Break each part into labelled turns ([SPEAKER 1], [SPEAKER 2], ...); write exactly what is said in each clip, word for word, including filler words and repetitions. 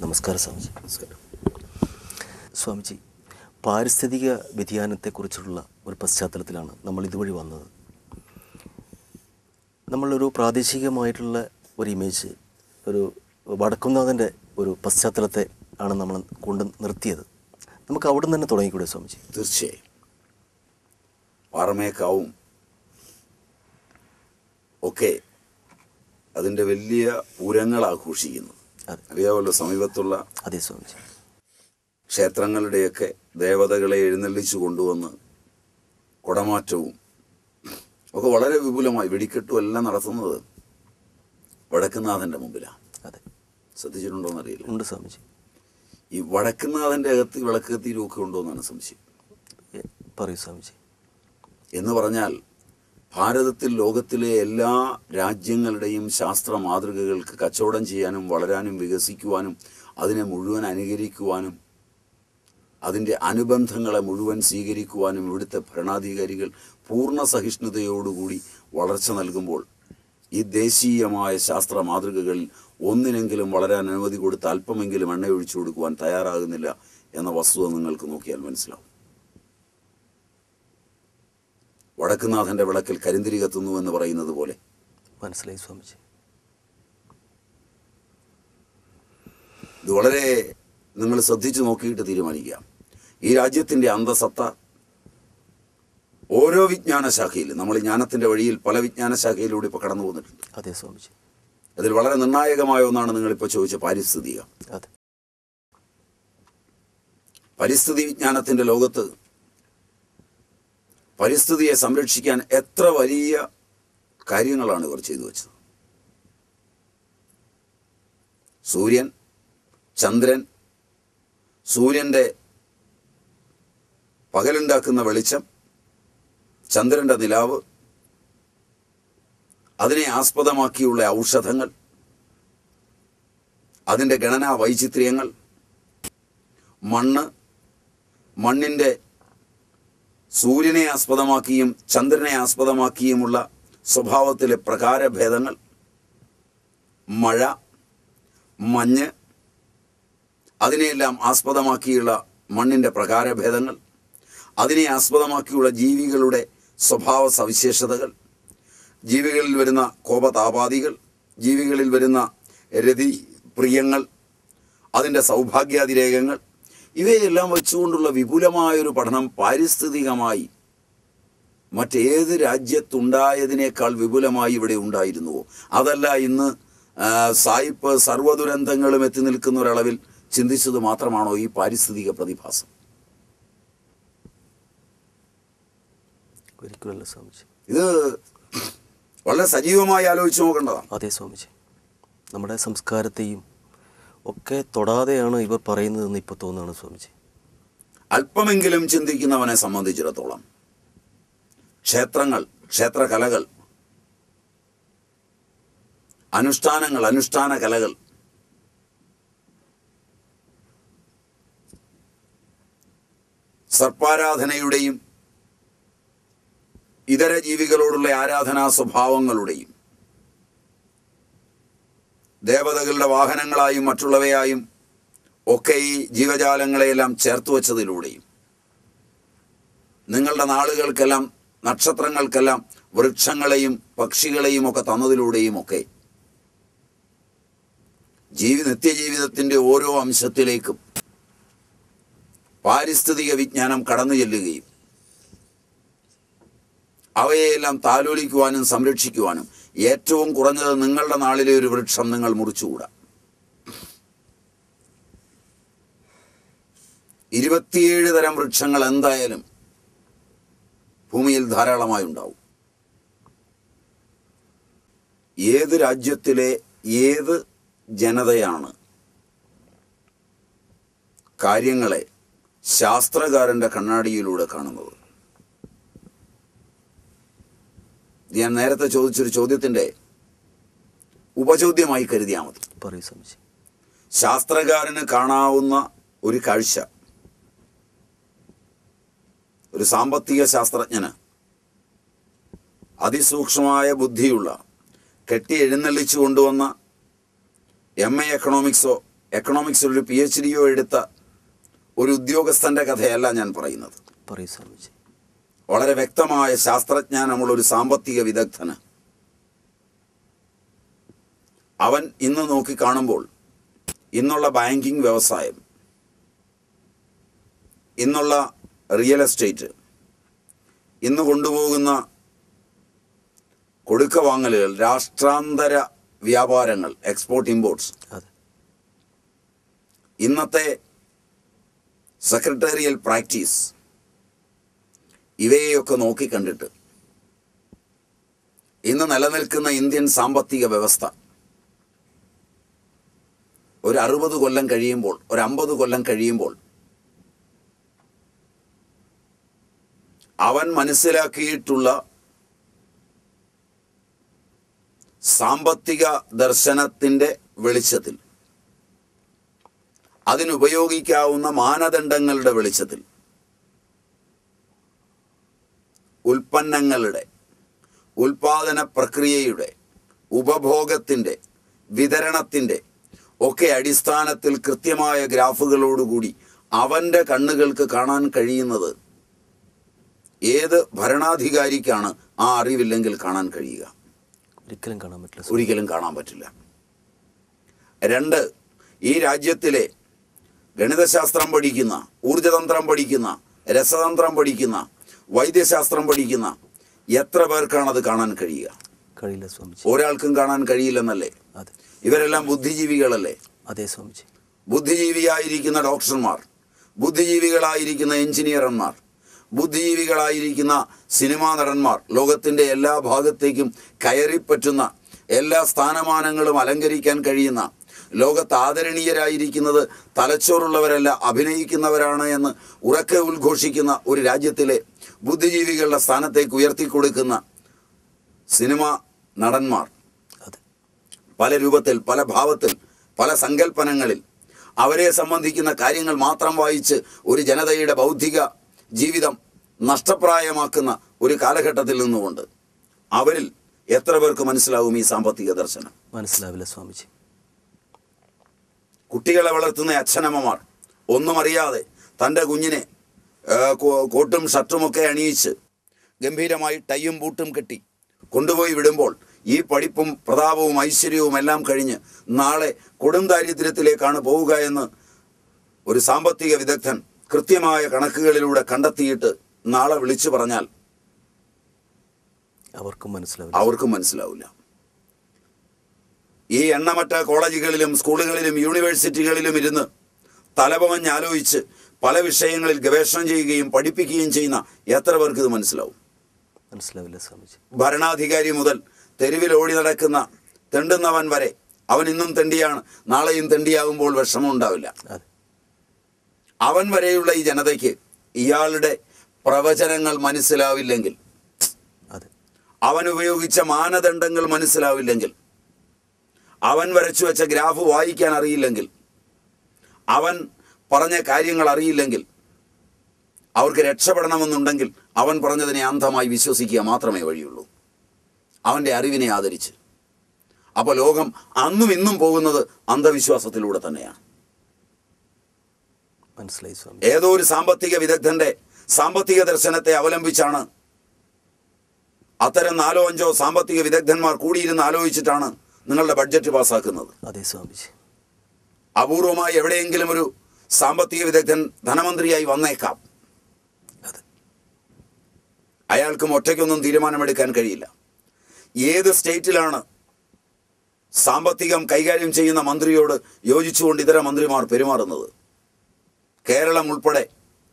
[SPEAKER 1] നമസ്കാരം സ്വാമിജി. നമസ്കാരം സ്വാമിജി. പാരിസ്ഥിതിക വ്യതിയാനത്തെക്കുറിച്ചുള്ള ഒരു പശ്ചാത്തലത്തിലാണ് നമ്മൾ ഇതുവഴി വന്നത്. നമ്മളൊരു പ്രാദേശികമായിട്ടുള്ള ഒരു ഇമേജ്, ഒരു വടക്കുംനാഥൻ്റെ ഒരു പശ്ചാത്തലത്തെ ആണ് നമ്മൾ കൊണ്ട് നിർത്തിയത്. നമുക്ക് അവിടെ നിന്ന് തന്നെ തുടങ്ങിക്കൂടെ സ്വാമിജി?
[SPEAKER 2] തീർച്ചയായും. പാറമേക്കാവും ഒക്കെ അതിൻ്റെ വലിയ പൂരങ്ങൾ ആഘോഷിക്കുന്നു. അറിയാമല്ലോ, സമീപത്തുള്ള
[SPEAKER 1] അതേ സ്വാമിജി
[SPEAKER 2] ക്ഷേത്രങ്ങളുടെയൊക്കെ ദേവതകളെ എഴുന്നള്ളിച്ചു കൊണ്ടുവന്ന് കുടമാറ്റവും ഒക്കെ വളരെ വിപുലമായി വെടിക്കെട്ടും എല്ലാം നടത്തുന്നത് വടക്കുന്നാഥൻ്റെ മുമ്പിലാണ്.
[SPEAKER 1] അതെ,
[SPEAKER 2] ശ്രദ്ധിച്ചിട്ടുണ്ടോ എന്നറിയില്ല.
[SPEAKER 1] ഉണ്ട് സ്വാമിജി.
[SPEAKER 2] ഈ വടക്കുന്നാഥൻ്റെ അകത്ത് വിളക്ക് കത്തിയിലൊക്കെ ഉണ്ടോ എന്നാണ് സംശയം.
[SPEAKER 1] പറയൂ സ്വാമിജി.
[SPEAKER 2] എന്ന് പറഞ്ഞാൽ ഭാരതത്തിൽ ലോകത്തിലെ എല്ലാ രാജ്യങ്ങളുടെയും ശാസ്ത്ര മാതൃകകൾക്ക് കച്ചവടം ചെയ്യാനും വളരാനും വികസിക്കുവാനും അതിനെ മുഴുവൻ അനുകരിക്കുവാനും അതിൻ്റെ അനുബന്ധങ്ങളെ മുഴുവൻ സ്വീകരിക്കുവാനും ഇവിടുത്തെ ഭരണാധികാരികൾ പൂർണ്ണ സഹിഷ്ണുതയോടുകൂടി വളർച്ച നൽകുമ്പോൾ ഈ ദേശീയമായ ശാസ്ത്ര മാതൃകകളിൽ ഒന്നിനെങ്കിലും വളരാൻ അനുമതി കൊടുത്ത് അല്പമെങ്കിലും എണ്ണ ഒഴിച്ചു കൊടുക്കുവാൻ തയ്യാറാകുന്നില്ല എന്ന വസ്തുത നിങ്ങൾക്ക് നോക്കിയാൽ മനസ്സിലാവും. വടക്കുന്നാഥൻ്റെ വിളക്കിൽ കരിന്തിരി കത്തുന്നു എന്ന് പറയുന്നത് പോലെ.
[SPEAKER 1] മനസ്സിലായി സ്വാമിജി.
[SPEAKER 2] ഇത് വളരെ നിങ്ങൾ ശ്രദ്ധിച്ചു നോക്കിയിട്ട് തീരുമാനിക്കുക. ഈ രാജ്യത്തിൻ്റെ അന്തസത്ത ഓരോ വിജ്ഞാന ശാഖയിലും, നമ്മൾ ജ്ഞാനത്തിൻ്റെ വഴിയിൽ പല വിജ്ഞാന ശാഖയിലൂടെ ഇപ്പോൾ കടന്നു പോന്നിട്ടുണ്ട്.
[SPEAKER 1] അതെ സ്വാമിജി.
[SPEAKER 2] അതിൽ വളരെ നിർണായകമായ ഒന്നാണ് നിങ്ങളിപ്പോൾ ചോദിച്ച പാരിസ്ഥിതിക.
[SPEAKER 1] അതെ,
[SPEAKER 2] പരിസ്ഥിതി വിജ്ഞാനത്തിൻ്റെ ലോകത്ത് പരിസ്ഥിതിയെ സംരക്ഷിക്കാൻ എത്ര വലിയ കാര്യങ്ങളാണ് ഇവർ ചെയ്തു വെച്ചത്. സൂര്യൻ, ചന്ദ്രൻ, സൂര്യൻ്റെ പകലുണ്ടാക്കുന്ന വെളിച്ചം, ചന്ദ്രൻ്റെ നിലാവ്, അതിനെ ആസ്പദമാക്കിയുള്ള ഔഷധങ്ങൾ, അതിൻ്റെ ഗണനാ വൈചിത്ര്യങ്ങൾ, മണ്ണ്, മണ്ണിൻ്റെ സൂര്യനെ ആസ്പദമാക്കിയും ചന്ദ്രനെ ആസ്പദമാക്കിയുമുള്ള സ്വഭാവത്തിലെ പ്രകാരഭേദങ്ങൾ, മഴ, മഞ്ഞ്, അതിനെയെല്ലാം ആസ്പദമാക്കിയുള്ള മണ്ണിൻ്റെ പ്രകാരഭേദങ്ങൾ, അതിനെ ആസ്പദമാക്കിയുള്ള ജീവികളുടെ സ്വഭാവ സവിശേഷതകൾ, ജീവികളിൽ വരുന്ന കോപതാപാദികൾ, ജീവികളിൽ വരുന്ന രതി പ്രിയങ്ങൾ, അതിൻ്റെ സൗഭാഗ്യാതിരേകങ്ങൾ, ഇവയെല്ലാം വെച്ചുകൊണ്ടുള്ള വിപുലമായൊരു പഠനം പാരിസ്ഥിതികമായി മറ്റേത് രാജ്യത്തുണ്ടായതിനേക്കാൾ വിപുലമായി ഇവിടെ ഉണ്ടായിരുന്നുവോ? അതല്ല ഇന്ന് സായിപ്പ് സർവ്വദുരന്തങ്ങളും എത്തി നിൽക്കുന്ന ഒരളവിൽ ചിന്തിച്ചത് മാത്രമാണോ ഈ പാരിസ്ഥിതിക പ്രതിഭാസം?
[SPEAKER 1] ഒരിക്കലല്ല സ്വാമിജി.
[SPEAKER 2] ഇത് വളരെ സജീവമായി ആലോചിച്ച് നോക്കേണ്ടതാണ്.
[SPEAKER 1] അതെ സ്വാമിജി. നമ്മുടെ സംസ്കാരത്തെയും ഒക്കെ തൊടാതെയാണ് ഇവർ പറയുന്നതെന്ന് ഇപ്പോൾ തോന്നുകയാണ് സ്വാമിജി.
[SPEAKER 2] അല്പമെങ്കിലും ചിന്തിക്കുന്നവനെ സംബന്ധിച്ചിടത്തോളം ക്ഷേത്രങ്ങൾ, ക്ഷേത്രകലകൾ, അനുഷ്ഠാനങ്ങൾ, അനുഷ്ഠാന കലകൾ സർപ്പാരാധനയുടെയും ഇതര ജീവികളോടുള്ള ആരാധനാ സ്വഭാവങ്ങളുടെയും ദേവതകളുടെ വാഹനങ്ങളായും മറ്റുള്ളവയായും ഒക്കെ ഈ ജീവജാലങ്ങളെയെല്ലാം ചേർത്ത് വച്ചതിലൂടെയും നിങ്ങളുടെ നാളുകൾക്കെല്ലാം, നക്ഷത്രങ്ങൾക്കെല്ലാം വൃക്ഷങ്ങളെയും പക്ഷികളെയും ഒക്കെ തന്നതിലൂടെയും ഒക്കെ ജീവി നിത്യജീവിതത്തിൻ്റെ ഓരോ അംശത്തിലേക്കും പാരിസ്ഥിതിക വിജ്ഞാനം കടന്നു ചെല്ലുകയും അവയെല്ലാം താലോലിക്കുവാനും സംരക്ഷിക്കുവാനും ഏറ്റവും കുറഞ്ഞത് നിങ്ങളുടെ നാളിലെ ഒരു വൃക്ഷം നിങ്ങൾ മുറിച്ചുകൂടാ. ഇരുപത്തിയേഴ് തരം വൃക്ഷങ്ങൾ എന്തായാലും ഭൂമിയിൽ ധാരാളമായി ഉണ്ടാവും. ഏത് രാജ്യത്തിലെ ഏത് ജനതയാണ് കാര്യങ്ങളെ ശാസ്ത്രകാരൻ്റെ കണ്ണാടിയിലൂടെ കാണുന്നത്? ഞാൻ നേരത്തെ ചോദിച്ചൊരു ചോദ്യത്തിൻ്റെ ഉപചോദ്യമായി കരുതിയാൽ മതി.
[SPEAKER 1] പറയൂ സ്വാമിജി.
[SPEAKER 2] ശാസ്ത്രകാരന് കാണാവുന്ന ഒരു കാഴ്ച ഒരു സാമ്പത്തിക ശാസ്ത്രജ്ഞന് അതിസൂക്ഷ്മമായ ബുദ്ധിയുള്ള കെട്ടി എഴുന്നള്ളിച്ചു കൊണ്ടുവന്ന എം എ എക്കണോമിക്സോ എക്കണോമിക്സിൽ ഒരു പി എച്ച് ഡിയോ എടുത്ത ഒരു ഉദ്യോഗസ്ഥൻ്റെ കഥയല്ല ഞാൻ പറയുന്നത്.
[SPEAKER 1] പറയൂ സ്വാമിജി.
[SPEAKER 2] വളരെ വ്യക്തമായ ശാസ്ത്രജ്ഞാനമുള്ള ഒരു സാമ്പത്തിക വിദഗ്ധന് അവൻ ഇന്ന് നോക്കി കാണുമ്പോൾ ഇന്നുള്ള ബാങ്കിങ് വ്യവസായം, ഇന്നുള്ള റിയൽ എസ്റ്റേറ്റ്, ഇന്ന് കൊണ്ടുപോകുന്ന കൊടുക്ക വാങ്ങലുകൾ, രാഷ്ട്രാന്തര വ്യാപാരങ്ങൾ, എക്സ്പോർട്ട് ഇമ്പോർട്ട്സ്, ഇന്നത്തെ സെക്രട്ടേറിയൽ പ്രാക്ടീസ്, ഇവയെയൊക്കെ നോക്കിക്കണ്ടിട്ട് ഇന്ന് നിലനിൽക്കുന്ന ഇന്ത്യൻ സാമ്പത്തിക വ്യവസ്ഥ ഒരു അറുപത് കൊല്ലം കഴിയുമ്പോൾ, ഒരു അമ്പത് കൊല്ലം കഴിയുമ്പോൾ അവൻ മനസ്സിലാക്കിയിട്ടുള്ള സാമ്പത്തിക ദർശനത്തിൻ്റെ വെളിച്ചത്തിൽ, അതിനുപയോഗിക്കാവുന്ന മാനദണ്ഡങ്ങളുടെ വെളിച്ചത്തിൽ, ഉൽപ്പന്നങ്ങളുടെ, ഉൽപാദന പ്രക്രിയയുടെ, ഉപഭോഗത്തിൻ്റെ, വിതരണത്തിൻ്റെ ഒക്കെ അടിസ്ഥാനത്തിൽ കൃത്യമായ ഗ്രാഫുകളോടുകൂടി അവൻ്റെ കണ്ണുകൾക്ക് കാണാൻ കഴിയുന്നത് ഏത് ഭരണാധികാരിക്കാണ് ആ അറിവില്ലെങ്കിൽ കാണാൻ കഴിയുക?
[SPEAKER 1] ഒരിക്കലും കാണാൻ പറ്റില്ല.
[SPEAKER 2] ഒരിക്കലും കാണാൻ പറ്റില്ല. രണ്ട്, ഈ രാജ്യത്തിലെ ഗണിതശാസ്ത്രം പഠിക്കുന്ന, ഊർജതന്ത്രം പഠിക്കുന്ന, രസതന്ത്രം പഠിക്കുന്ന, വൈദ്യശാസ്ത്രം പഠിക്കുന്ന എത്ര പേർക്കാണത് കാണാൻ കഴിയുക?
[SPEAKER 1] കഴിയില്ല സ്വാമിജി.
[SPEAKER 2] ഒരാൾക്കും കാണാൻ കഴിയില്ലെന്നല്ലേ? ഇവരെല്ലാം ബുദ്ധിജീവികളല്ലേ?
[SPEAKER 1] അതെ സ്വാമിജി.
[SPEAKER 2] ബുദ്ധിജീവിയായിരിക്കുന്ന ഡോക്ടർമാർ, ബുദ്ധിജീവികളായിരിക്കുന്ന എഞ്ചിനീയർമാർ, ബുദ്ധിജീവികളായിരിക്കുന്ന സിനിമാ നടന്മാർ, ലോകത്തിൻ്റെ എല്ലാ ഭാഗത്തേക്കും കയറിപ്പറ്റുന്ന, എല്ലാ സ്ഥാനമാനങ്ങളും അലങ്കരിക്കാൻ കഴിയുന്ന, ലോകത്ത് ആദരണീയരായിരിക്കുന്നത് തലച്ചോറുള്ളവരല്ല അഭിനയിക്കുന്നവരാണ് എന്ന് ഉറക്കെ ഉദ്ഘോഷിക്കുന്ന ഒരു രാജ്യത്തിലെ ബുദ്ധിജീവികളുടെ സ്ഥാനത്തേക്ക് ഉയർത്തിക്കൊടുക്കുന്ന സിനിമാ നടന്മാർ പല രൂപത്തിൽ, പല ഭാവത്തിൽ, പല സങ്കല്പനങ്ങളിൽ അവരെ സംബന്ധിക്കുന്ന കാര്യങ്ങൾ മാത്രം വായിച്ച് ഒരു ജനതയുടെ ബൗദ്ധിക ജീവിതം നഷ്ടപ്രായമാക്കുന്ന ഒരു കാലഘട്ടത്തിൽ നിന്നുകൊണ്ട് അവരിൽ എത്ര പേർക്ക് മനസ്സിലാവും ഈ സാമ്പത്തിക ദർശനം?
[SPEAKER 1] മനസ്സിലാവില്ല സ്വാമിജി.
[SPEAKER 2] കുട്ടികളെ വളർത്തുന്ന അച്ഛനമ്മമാർ ഒന്നും അറിയാതെ തൻ്റെ കുഞ്ഞിനെ കോട്ടും ഷർട്ടുമൊക്കെ അണിയിച്ച് ഗംഭീരമായി ടൈയും ബൂട്ടും കെട്ടി കൊണ്ടുപോയി വിടുമ്പോൾ ഈ പഠിപ്പും പ്രതാപവും ഐശ്വര്യവും എല്ലാം കഴിഞ്ഞ് നാളെ കൊടും ദാരിദ്ര്യത്തിലേക്കാണ് പോവുക എന്ന് ഒരു സാമ്പത്തിക വിദഗ്ധൻ കൃത്യമായ കണക്കുകളിലൂടെ കണ്ടെത്തിയിട്ട് നാളെ വിളിച്ചു പറഞ്ഞാൽ
[SPEAKER 1] അവർക്കും മനസ്സിലാവില്ല.
[SPEAKER 2] അവർക്കും മനസ്സിലാവില്ല. ഈ എണ്ണമറ്റ കോളേജുകളിലും സ്കൂളുകളിലും യൂണിവേഴ്സിറ്റികളിലും ഇരുന്ന് തലപമഞ്ഞാലോചിച്ച് പല വിഷയങ്ങളിൽ ഗവേഷണം ചെയ്യുകയും പഠിപ്പിക്കുകയും ചെയ്യുന്ന എത്ര പേർക്ക് ഇത് മനസ്സിലാവും?
[SPEAKER 1] മനസ്സിലാവില്ല സ്വാമിജി.
[SPEAKER 2] ഭരണാധികാരി മുതൽ തെരുവിൽ ഓടി നടക്കുന്ന തെണ്ടുന്നവൻ വരെ അവൻ ഇന്നും തെണ്ടിയാണ്, നാളെയും തെണ്ടിയാകുമ്പോൾ വിഷമം ഉണ്ടാവില്ല. അവൻ വരെയുള്ള ഈ ജനതയ്ക്ക് ഇയാളുടെ പ്രവചനങ്ങൾ മനസ്സിലാവില്ലെങ്കിൽ, അവൻ ഉപയോഗിച്ച മാനദണ്ഡങ്ങൾ മനസ്സിലാവില്ലെങ്കിൽ, അവൻ വരച്ചു വെച്ച ഗ്രാഫ് വായിക്കാൻ അറിയില്ലെങ്കിൽ, അവൻ പറഞ്ഞ കാര്യങ്ങൾ അറിയില്ലെങ്കിൽ, അവർക്ക് രക്ഷപ്പെടണമെന്നുണ്ടെങ്കിൽ അവൻ പറഞ്ഞതിനെ അന്ധമായി വിശ്വസിക്കുക മാത്രമേ വഴിയുള്ളൂ, അവൻ്റെ അറിവിനെ ആദരിച്ച്. അപ്പോൾ ലോകം അന്നും ഇന്നും പോകുന്നത് അന്ധവിശ്വാസത്തിലൂടെ തന്നെയാണ്.
[SPEAKER 1] മനസ്സിലായി സ്വാമി.
[SPEAKER 2] ഏതോ ഒരു സാമ്പത്തിക വിദഗ്ധന്റെ സാമ്പത്തിക ദർശനത്തെ അവലംബിച്ചാണ് അത്തരം നാലോ അഞ്ചോ സാമ്പത്തിക വിദഗ്ധന്മാർ കൂടിയിരുന്ന് ആലോചിച്ചിട്ടാണ് നിങ്ങളുടെ ബഡ്ജറ്റ് പാസ്സാക്കുന്നത്.
[SPEAKER 1] അതെ സ്വാമിജി.
[SPEAKER 2] അപൂർവമായി എവിടെയെങ്കിലും ഒരു സാമ്പത്തിക വിദഗ്ധൻ ധനമന്ത്രിയായി വന്നേക്കാം. അയാൾക്കും ഒറ്റയ്ക്കൊന്നും തീരുമാനമെടുക്കാൻ കഴിയില്ല. ഏത് സ്റ്റേറ്റിലാണ് സാമ്പത്തികം കൈകാര്യം ചെയ്യുന്ന മന്ത്രിയോട് യോജിച്ചുകൊണ്ട് ഇതര മന്ത്രിമാർ പെരുമാറുന്നത്? കേരളം ഉൾപ്പെടെ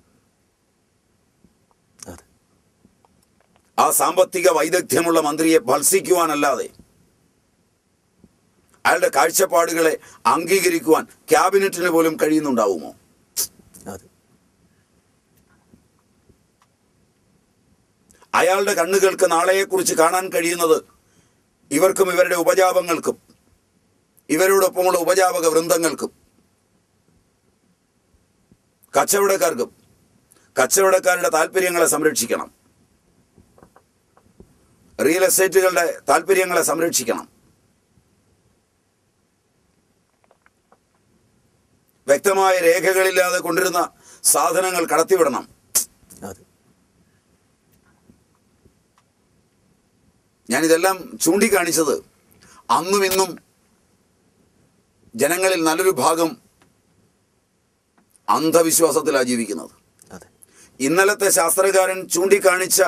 [SPEAKER 2] ആ സാമ്പത്തിക വൈദഗ്ധ്യമുള്ള മന്ത്രിയെ ഭത്സിക്കുവാനല്ലാതെ അയാളുടെ കാഴ്ചപ്പാടുകളെ അംഗീകരിക്കുവാൻ ക്യാബിനറ്റിന് പോലും കഴിയുന്നുണ്ടാവുമോ? അയാളുടെ കണ്ണുകൾക്ക് നാളെയെക്കുറിച്ച് കാണാൻ കഴിയുന്നത് ഇവർക്കും ഇവരുടെ ഉപജാപങ്ങൾക്കും ഇവരോടൊപ്പമുള്ള ഉപജാപക വൃന്ദങ്ങൾക്കും കച്ചവടക്കാർക്കും കച്ചവടക്കാരുടെ താല്പര്യങ്ങളെ സംരക്ഷിക്കണം, റിയൽ എസ്റ്റേറ്റുകളുടെ താല്പര്യങ്ങളെ സംരക്ഷിക്കണം, വ്യക്തമായ രേഖകളില്ലാതെ കൊണ്ടിരുന്ന സാധനങ്ങൾ കടത്തിവിടണം.
[SPEAKER 1] അതെ.
[SPEAKER 2] ഞാനിതെല്ലാം ചൂണ്ടിക്കാണിച്ചത് അന്നും ഇന്നും ജനങ്ങളിൽ നല്ലൊരു ഭാഗം അന്ധവിശ്വാസത്തിലാണ് ജീവിക്കുന്നത്.
[SPEAKER 1] അതെ.
[SPEAKER 2] ഇന്നലത്തെ ശാസ്ത്രകാരൻ ചൂണ്ടിക്കാണിച്ച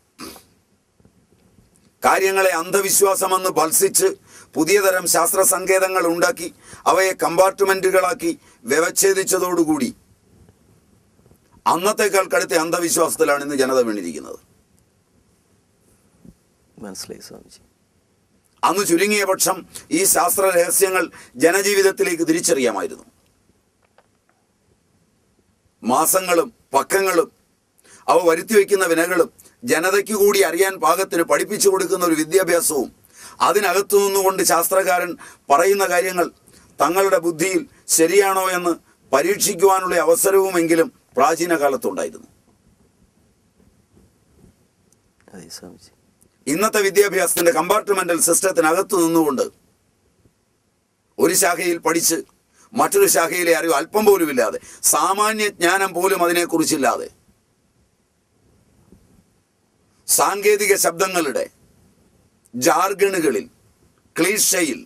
[SPEAKER 2] കാര്യങ്ങളെ അന്ധവിശ്വാസമെന്ന് ഭത്സിച്ച് പുതിയ തരം ശാസ്ത്ര സങ്കേതങ്ങൾ ഉണ്ടാക്കി അവയെ കമ്പാർട്ട്മെന്റുകളാക്കി വ്യവച്ഛേദിച്ചതോടുകൂടി അന്നത്തേക്കാൾ കടുത്ത അന്ധവിശ്വാസത്തിലാണ് ഇന്ന് ജനത വീണിരിക്കുന്നത്.
[SPEAKER 1] മനസ്സിലായി സ്വാമിജി.
[SPEAKER 2] അന്ന് ചുരുങ്ങിയ പക്ഷം ഈ ശാസ്ത്ര രഹസ്യങ്ങൾ ജനജീവിതത്തിലേക്ക് തിരിച്ചറിയാമായിരുന്നു. മാസങ്ങളും പക്കങ്ങളും അവ വരുത്തിവെക്കുന്ന വിനകളും ജനതയ്ക്ക് കൂടി അറിയാൻ പാകത്തിന് പഠിപ്പിച്ചു കൊടുക്കുന്ന ഒരു വിദ്യാഭ്യാസവും അതിനകത്തു നിന്നുകൊണ്ട് ശാസ്ത്രകാരൻ പറയുന്ന കാര്യങ്ങൾ തങ്ങളുടെ ബുദ്ധിയിൽ ശരിയാണോ എന്ന് പരീക്ഷിക്കുവാനുള്ള അവസരവുമെങ്കിലും പ്രാചീന കാലത്തുണ്ടായിരുന്നു.
[SPEAKER 1] അതെ സ്വാമിജി.
[SPEAKER 2] ഇന്നത്തെ വിദ്യാഭ്യാസത്തിന്റെ കമ്പാർട്ട്മെന്റൽ സിസ്റ്റത്തിനകത്തു നിന്നുകൊണ്ട് ഒരു ശാഖയിൽ പഠിച്ച് മറ്റൊരു ശാഖയിലെ അറിവ് അല്പം പോലും ഇല്ലാതെ, സാമാന്യ ജ്ഞാനം പോലും അതിനെക്കുറിച്ചില്ലാതെ, സാങ്കേതിക ശബ്ദങ്ങളുടെ ജാർഗണുകളിൽ, ക്ലീഷയിൽ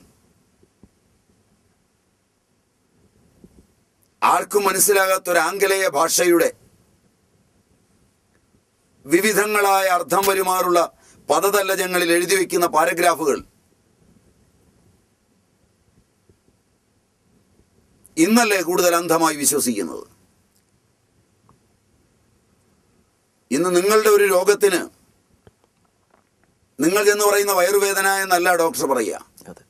[SPEAKER 2] ആർക്കും മനസ്സിലാകാത്തൊരു ആംഗലേയ ഭാഷയുടെ വിവിധങ്ങളായ അർത്ഥം വരുമാറുള്ള പദതല്ലജങ്ങളിൽ എഴുതി വയ്ക്കുന്ന പാരഗ്രാഫുകൾ ഇന്നല്ലേ കൂടുതൽ അന്ധമായി വിശ്വസിക്കുന്നത്. ഇന്ന് നിങ്ങളുടെ ഒരു രോഗത്തിന് നിങ്ങൾ എന്ന് പറയുന്ന വയറുവേദന എന്നല്ല ഡോക്ടർ പറയുക.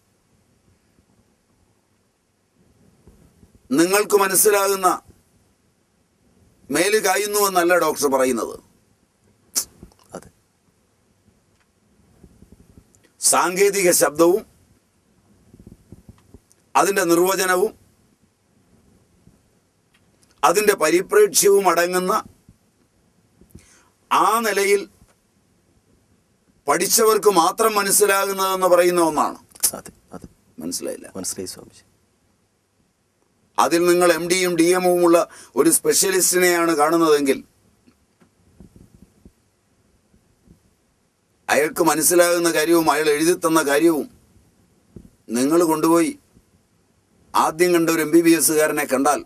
[SPEAKER 2] നിങ്ങൾക്ക് മനസ്സിലാകുന്ന മേല് കായുന്നു എന്നല്ല ഡോക്ടർ പറയുന്നത്. സാങ്കേതിക ശബ്ദവും അതിൻ്റെ നിർവചനവും അതിൻ്റെ പരിപ്രേക്ഷ്യവും അടങ്ങുന്ന ആ നിലയിൽ പഠിച്ചവർക്ക് മാത്രം മനസ്സിലാകുന്നതെന്ന് പറയുന്ന ഒന്നാണ്. മനസ്സിലായില്ല?
[SPEAKER 1] മനസ്സിലായി സ്വാമിജി.
[SPEAKER 2] അതിൽ നിങ്ങൾ എം ഡിയും ഡി എമ്മും ഉള്ള ഒരു സ്പെഷ്യലിസ്റ്റിനെയാണ് കാണുന്നതെങ്കിൽ അയാൾക്ക് മനസ്സിലാകുന്ന കാര്യവും അയാൾ എഴുതി തന്ന കാര്യവും നിങ്ങൾ കൊണ്ടുപോയി ആദ്യം കണ്ട ഒരു എം ബി ബി എസുകാരനെ കണ്ടാൽ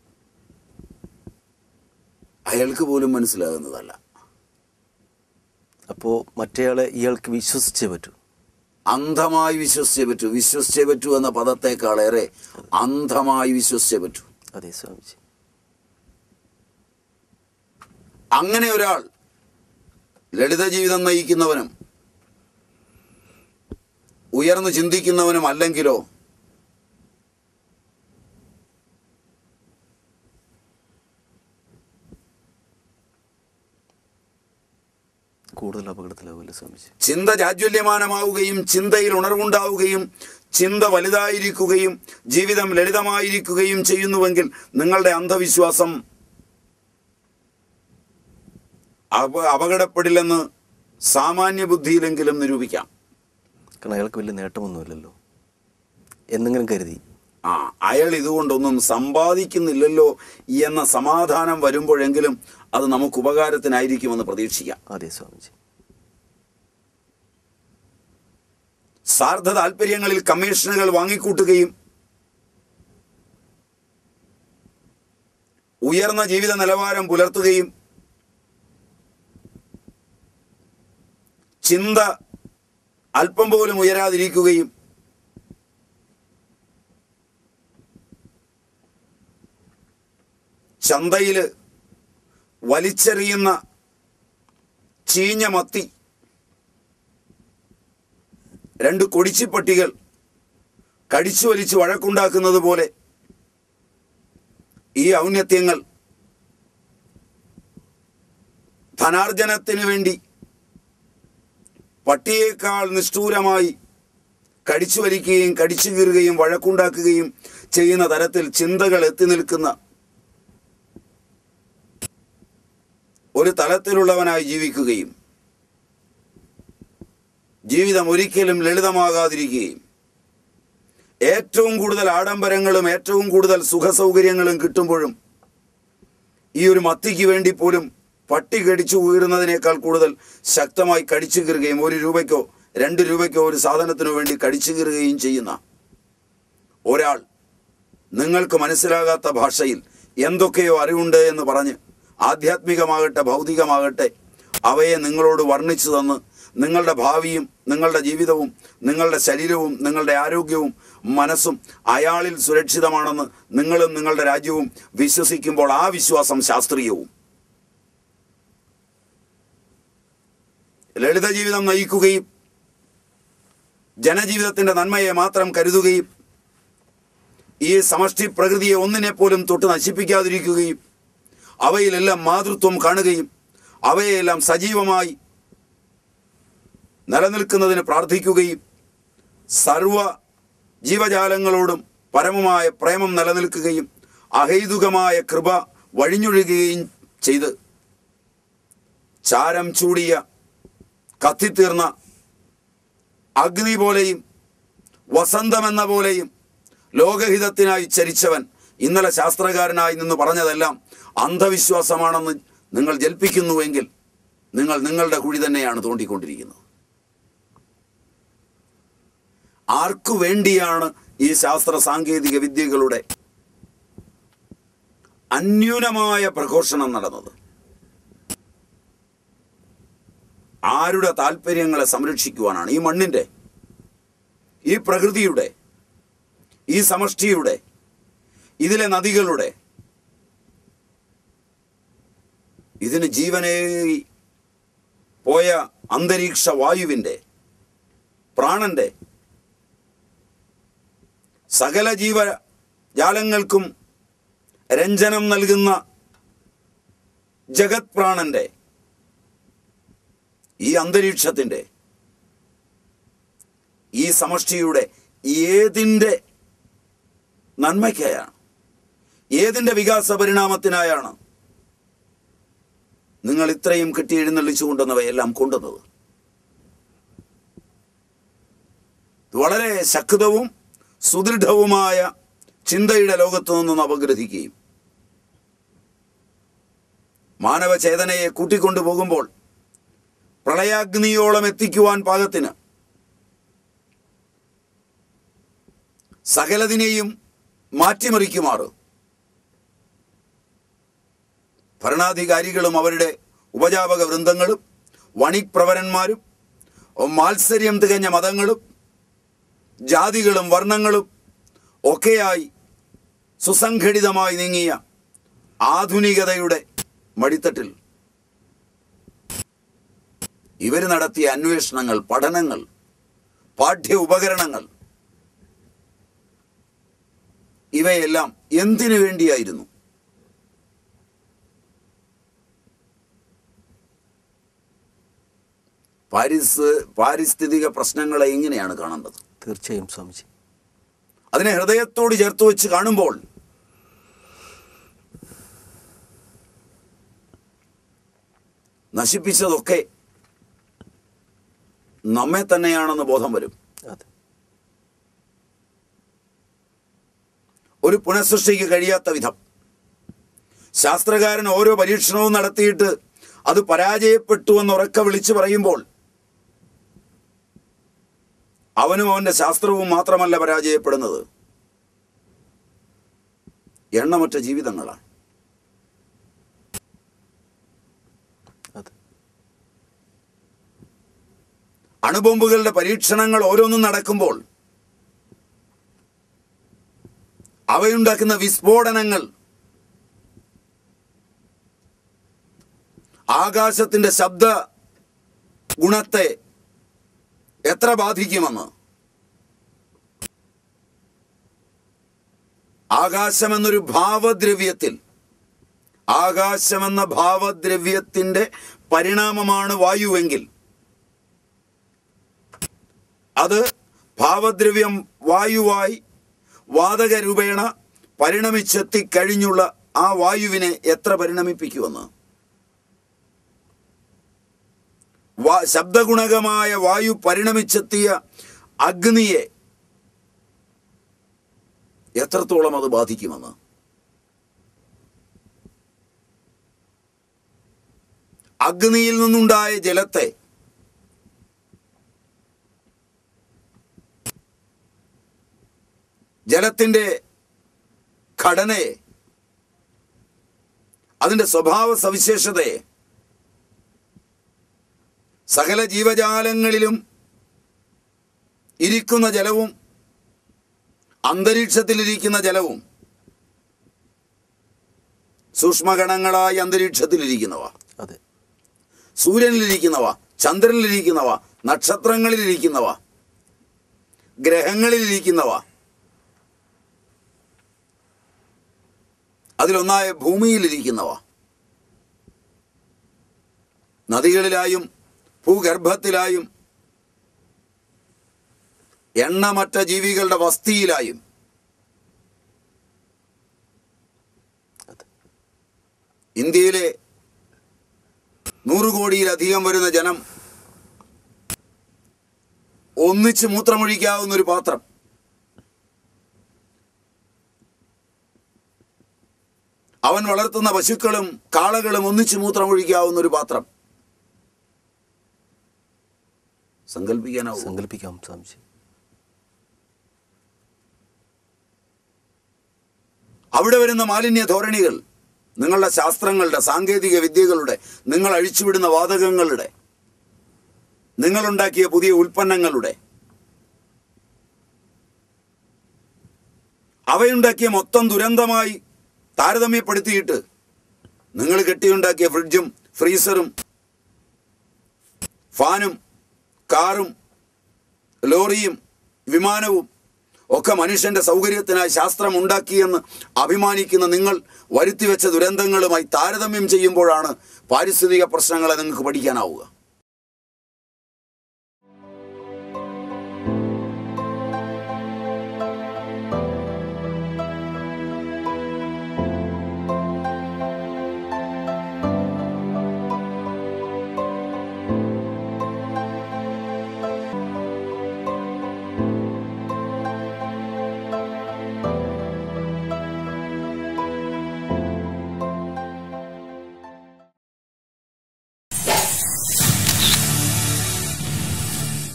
[SPEAKER 2] അയാൾക്ക് പോലും മനസ്സിലാകുന്നതല്ല.
[SPEAKER 1] അപ്പോൾ മറ്റേയാളെ ഇയാൾക്ക് വിശ്വസിച്ചേ പറ്റൂ,
[SPEAKER 2] അന്ധമായി വിശ്വസിച്ചേ പറ്റൂ. വിശ്വസിച്ചേ പറ്റൂ എന്ന പദത്തെക്കാളേറെ അന്ധമായി വിശ്വസിച്ചേ പറ്റൂ.
[SPEAKER 1] അതെ സ്വാമിജി.
[SPEAKER 2] അങ്ങനെ ഒരാൾ ലളിത ജീവിതം നയിക്കുന്നവനും ഉയർന്നു ചിന്തിക്കുന്നവനും അല്ലെങ്കിലോ
[SPEAKER 1] കൂടുതൽ അപകടത്തിലാവില്ല സ്വാമിജി.
[SPEAKER 2] ചിന്ത ജാജ്വല്യമാനമാവുകയും ചിന്തയിൽ ഉണർവുണ്ടാവുകയും ചിന്ത വലുതായിരിക്കുകയും ജീവിതം ലളിതമായിരിക്കുകയും ചെയ്യുന്നുവെങ്കിൽ നിങ്ങളുടെ അന്ധവിശ്വാസം അപ അപകടപ്പെടില്ലെന്ന് സാമാന്യ ബുദ്ധിയിലെങ്കിലും നിരൂപിക്കാം.
[SPEAKER 1] കാരണം അയാൾക്ക് വലിയ നേട്ടമൊന്നുമില്ലല്ലോ എന്നെങ്കിലും കരുതി
[SPEAKER 2] ആ അയാൾ ഇതുകൊണ്ടൊന്നും സമ്പാദിക്കുന്നില്ലല്ലോ എന്ന സമാധാനം വരുമ്പോഴെങ്കിലും അത് നമുക്ക് ഉപകാരത്തിനായിരിക്കുമെന്ന് പ്രതീക്ഷിക്കാം.
[SPEAKER 1] അതെ സ്വാമിജി.
[SPEAKER 2] സ്വാർത്ഥ താല്പര്യങ്ങളിൽ കമ്മീഷനുകൾ വാങ്ങിക്കൂട്ടുകയും ഉയർന്ന ജീവിത നിലവാരം പുലർത്തുകയും ചിന്ത അല്പം പോലും ഉയരാതിരിക്കുകയും ചന്തയിൽ വലിച്ചെറിയുന്ന ചീഞ്ഞ മത്തി രണ്ട് കൊടിച്ചിപ്പട്ടികൾ കടിച്ചു വലിച്ച് വഴക്കുണ്ടാക്കുന്നത് പോലെ ഈ ഔന്നത്യങ്ങൾ ധനാർജനത്തിന് വേണ്ടി പട്ടിയേക്കാൾ നിഷ്ഠൂരമായി കടിച്ചു വലിക്കുകയും കടിച്ചു കീറുകയും വഴക്കുണ്ടാക്കുകയും ചെയ്യുന്ന തരത്തിൽ ചിന്തകൾ എത്തി നിൽക്കുന്ന ഒരു തലത്തിലുള്ളവനായി ജീവിക്കുകയും ജീവിതം ഒരിക്കലും ലളിതമാകാതിരിക്കുകയും ഏറ്റവും കൂടുതൽ ആഡംബരങ്ങളും ഏറ്റവും കൂടുതൽ സുഖസൗകര്യങ്ങളും കിട്ടുമ്പോഴും ഈ ഒരു മത്തിക്ക് വേണ്ടി പോലും പട്ടി കടിച്ചു ഉയരുന്നതിനേക്കാൾ കൂടുതൽ ശക്തമായി കടിച്ചു കീറുകയും ഒരു രൂപയ്ക്കോ രണ്ട് രൂപയ്ക്കോ ഒരു സാധനത്തിനു വേണ്ടി കടിച്ചു കീറുകയും ചെയ്യുന്ന ഒരാൾ നിങ്ങൾക്ക് മനസ്സിലാകാത്ത ഭാഷയിൽ എന്തൊക്കെയോ അറിവുണ്ട് എന്ന് പറഞ്ഞ് ആധ്യാത്മികമാകട്ടെ ഭൗതികമാകട്ടെ അവയെ നിങ്ങളോട് വർണ്ണിച്ചു തന്ന് നിങ്ങളുടെ ഭാവിയും നിങ്ങളുടെ ജീവിതവും നിങ്ങളുടെ ശരീരവും നിങ്ങളുടെ ആരോഗ്യവും മനസ്സും അയാളിൽ സുരക്ഷിതമാണെന്ന് നിങ്ങളും നിങ്ങളുടെ രാജ്യവും വിശ്വസിക്കുമ്പോൾ ആ വിശ്വാസം ശാസ്ത്രീയവും ലളിത ജീവിതം നയിക്കുകയും ജനജീവിതത്തിൻ്റെ നന്മയെ മാത്രം കരുതുകയും ഈ സമഷ്ടി പ്രകൃതിയെ ഒന്നിനെ പോലും തൊട്ട് നശിപ്പിക്കാതിരിക്കുകയും അവയിലെല്ലാം മാതൃത്വം കാണുകയും അവയെല്ലാം സജീവമായി നിലനിൽക്കുന്നതിന് പ്രാർത്ഥിക്കുകയും സർവ ജീവജാലങ്ങളോടും പരമമായ പ്രേമം നിലനിൽക്കുകയും അഹൈതുകമായ കൃപ വഴിഞ്ഞൊഴുകുകയും ചെയ്ത് ചാരം ചൂടിയ കത്തിത്തീർന്ന അഗ്നി പോലെയും വസന്തമെന്ന പോലെയും ലോകഹിതത്തിനായി ചരിച്ചവൻ ഇന്നലെ ശാസ്ത്രകാരനായി നിന്ന് പറഞ്ഞതെല്ലാം അന്ധവിശ്വാസമാണെന്ന് നിങ്ങൾ ജൽപ്പിക്കുന്നുവെങ്കിൽ നിങ്ങൾ നിങ്ങളുടെ കുഴി തന്നെയാണ് തോണ്ടിക്കൊണ്ടിരിക്കുന്നത്. ആർക്കു വേണ്ടിയാണ് ഈ ശാസ്ത്ര സാങ്കേതിക വിദ്യകളുടെ അന്യൂനമായ പ്രഘോഷണം നടന്നത്? ആരുടെ താല്പര്യങ്ങളെ സംരക്ഷിക്കുവാനാണ്? ഈ മണ്ണിൻ്റെ, ഈ പ്രകൃതിയുടെ, ഈ സമഷ്ടിയുടെ, ഇതിലെ നദികളുടെ, ഇതിന് ജീവനേകി പോയ അന്തരീക്ഷ വായുവിൻ്റെ, പ്രാണന്റെ, സകല ജീവജാലങ്ങൾക്കും രഞ്ജനം നൽകുന്ന ജഗത് പ്രാണന്റെ, ഈ അന്തരീക്ഷത്തിൻ്റെ, ഈ സമഷ്ടിയുടെ ഏതിൻ്റെ നന്മയ്ക്കായാണ്, ഏതിൻ്റെ വികാസ പരിണാമത്തിനായാണ് നിങ്ങൾ ഇത്രയും കെട്ടി എഴുന്നള്ളിച്ചു കൊണ്ടുവന്നവയെല്ലാം കൊണ്ടുവന്നത്? വളരെ ശക്തവും സുദൃഢവുമായ ചിന്തയുടെ ലോകത്തു നിന്നും അപഗ്രഹിക്കുകയും മാനവചേതനയെ കൂട്ടിക്കൊണ്ടുപോകുമ്പോൾ പ്രളയാഗ്നിയോളം എത്തിക്കുവാൻ പാകത്തിന് സകലതിനെയും മാറ്റിമറിക്കുമാറ് ഭരണാധികാരികളും അവരുടെ ഉപജാപക വൃന്ദങ്ങളും വണിക്പ്രവരന്മാരും മാത്സര്യം തികഞ്ഞ മതങ്ങളും ജാതികളും വർണ്ണങ്ങളും ഒക്കെയായി സുസംഘടിതമായി നീങ്ങിയ ആധുനികതയുടെ മടിത്തട്ടിൽ ഇവർ നടത്തിയ അന്വേഷണങ്ങൾ, പഠനങ്ങൾ, പാഠ്യ ഉപകരണങ്ങൾ ഇവയെല്ലാം എന്തിനു വേണ്ടിയായിരുന്നു? പാരിസ് പാരിസ്ഥിതിക പ്രശ്നങ്ങളെ എങ്ങനെയാണ് കാണേണ്ടത്?
[SPEAKER 1] തീർച്ചയായും സ്വാമിജി,
[SPEAKER 2] അതിനെ ഹൃദയത്തോട് ചേർത്ത് വെച്ച് കാണുമ്പോൾ നശിപ്പിച്ചതൊക്കെ നമ്മെ തന്നെയാണെന്ന് ബോധം വരും. ഒരു പുനഃസൃഷ്ടിക്ക് കഴിയാത്ത വിധം ശാസ്ത്രകാരൻ ഓരോ പരീക്ഷണവും നടത്തിയിട്ട് അത് പരാജയപ്പെട്ടു എന്ന് ഉറക്കെ വിളിച്ചു പറയുമ്പോൾ അവനും അവൻ്റെ ശാസ്ത്രവും മാത്രമല്ല പരാജയപ്പെടുന്നത്, എണ്ണമറ്റ ജീവിതങ്ങളാണ്. അണുബോംബുകളുടെ പരീക്ഷണങ്ങൾ ഓരോന്നും നടക്കുമ്പോൾ അവയുണ്ടാക്കുന്ന വിസ്ഫോടനങ്ങൾ ആകാശത്തിൻ്റെ ശബ്ദ ഗുണത്തെ എത്ര ബാധിക്കുമെന്ന്, ആകാശമെന്നൊരു ഭാവദ്രവ്യത്തിൽ, ആകാശമെന്ന ഭാവദ്രവ്യത്തിൻ്റെ പരിണാമമാണ് വായുവെങ്കിൽ അത് ഭാവദ്രവ്യം വായുവായി വാതക രൂപേണ പരിണമിച്ചെത്തിക്കഴിഞ്ഞുള്ള ആ വായുവിനെ എത്ര പരിണമിപ്പിക്കുമെന്ന്, വാ ശബ്ദഗുണകമായ വായു പരിണമിച്ചെത്തിയ അഗ്നിയെ എത്രത്തോളം അത് ബാധിക്കുമെന്ന്. അഗ്നിയിൽ നിന്നുണ്ടായ ജലത്തെ ജലത്തിൻ്റെ ഘടനയെ, അതിൻ്റെ സ്വഭാവ സവിശേഷതയെ, സകല ജീവജാലങ്ങളിലും ഇരിക്കുന്ന ജലവും അന്തരീക്ഷത്തിലിരിക്കുന്ന ജലവും, സൂക്ഷ്മഗണങ്ങളായി അന്തരീക്ഷത്തിലിരിക്കുന്നവ,
[SPEAKER 1] അതെ,
[SPEAKER 2] സൂര്യനിലിരിക്കുന്നവ, ചന്ദ്രനിലിരിക്കുന്നവ, നക്ഷത്രങ്ങളിലിരിക്കുന്നവ, ഗ്രഹങ്ങളിലിരിക്കുന്നവ, അതിലൊന്നായ ഭൂമിയിലിരിക്കുന്നവ, നദികളിലായും ഭൂഗർഭത്തിലായും എണ്ണമറ്റ ജീവികളുടെ വസ്തിയിലായും ഇന്ത്യയിലെ നൂറ് കോടിയിലധികം വരുന്ന ജനം ഒന്നിച്ച് മൂത്രമൊഴിക്കാവുന്ന ഒരു പാത്രം, അവൻ വളർത്തുന്ന പശുക്കളും കാളകളും ഒന്നിച്ച് മൂത്രമൊഴിക്കാവുന്ന ഒരു പാത്രം സങ്കല്പിക്കാനാവും.
[SPEAKER 1] സങ്കല്പിക്കാം സ്വാമിജി.
[SPEAKER 2] അവിടെ വരുന്ന മാലിന്യ ധോരണികൾ നിങ്ങളുടെ ശാസ്ത്രങ്ങളുടെ, സാങ്കേതിക വിദ്യകളുടെ, നിങ്ങൾ അഴിച്ചുവിടുന്ന വാതകങ്ങളുടെ, നിങ്ങളുണ്ടാക്കിയ പുതിയ ഉൽപ്പന്നങ്ങളുടെ, അവയുണ്ടാക്കിയ മൊത്തം ദുരന്തമായി താരതമ്യപ്പെടുത്തിയിട്ട് നിങ്ങൾ കെട്ടിയുണ്ടാക്കിയ ഫ്രിഡ്ജും ഫ്രീസറും ഫാനും കാറും ലോറിയും വിമാനവും ഒക്കെ മനുഷ്യന്റെ സൗകര്യത്തിനായി ശാസ്ത്രം ഉണ്ടാക്കിയെന്ന് അഭിമാനിക്കുന്ന നിങ്ങൾ വരുത്തിവെച്ച ദുരന്തങ്ങളുമായി താരതമ്യം ചെയ്യുമ്പോഴാണ് പാരിസ്ഥിതിക പ്രശ്നങ്ങളെ നിങ്ങൾക്ക് പഠിക്കാനാവുക.